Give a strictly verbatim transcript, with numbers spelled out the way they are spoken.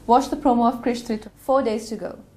Watch the promo of Krrish three. Four days to go.